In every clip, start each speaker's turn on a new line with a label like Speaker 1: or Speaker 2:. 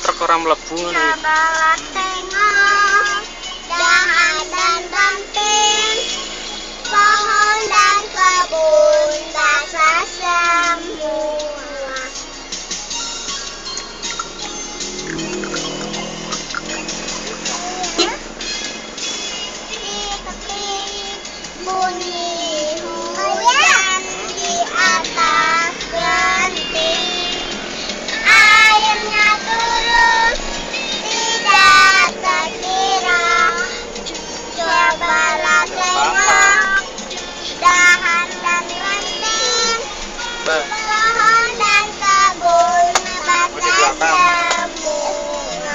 Speaker 1: truk ora mlebu ngono iki.
Speaker 2: Cobalah tengok dahan dan ranting, pohon dan kebun basah semua. Titik bunyi hujan di atas genting, airnya turun tidak terkira. Cobalah tengok dahan dan ranting, pohon dan kebun basah semua.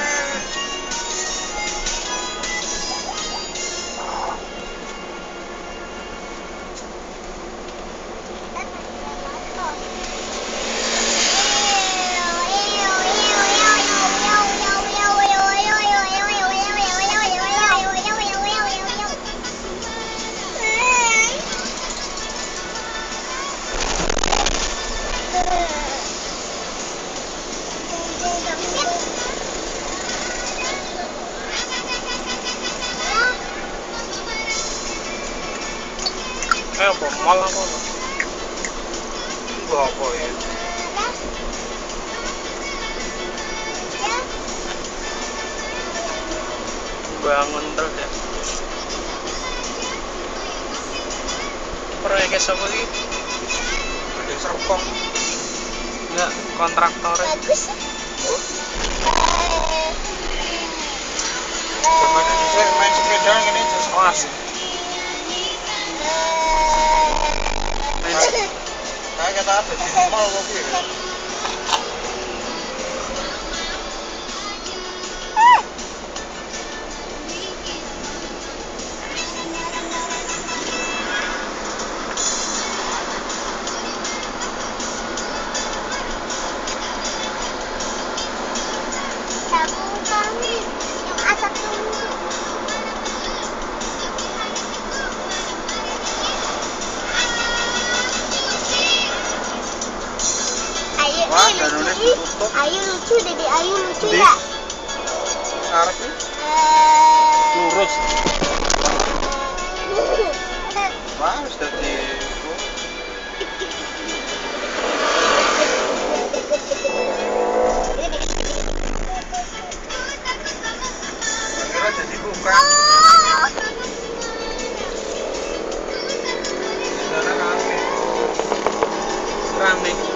Speaker 1: Apa malah ngono. Apa ya? Bangun terus ya. Proyeknya siapa sih? Ada Serpong. Enggak, kontraktornya.
Speaker 2: Bagus.
Speaker 1: Main sepeda ini just kelas. Nah, kata apa di mall kok piye?
Speaker 2: Tabung kami yang asap tunggu. Ayu
Speaker 1: Wah,
Speaker 2: nih
Speaker 1: danone
Speaker 2: lucu nih.
Speaker 1: ditutup.
Speaker 2: Ayu lucu, Dede Ayu lucu
Speaker 1: Di?
Speaker 2: ya.
Speaker 1: Arep nih lurus. Wah, wis dadi kira jadi buka. Sana rame. Rame.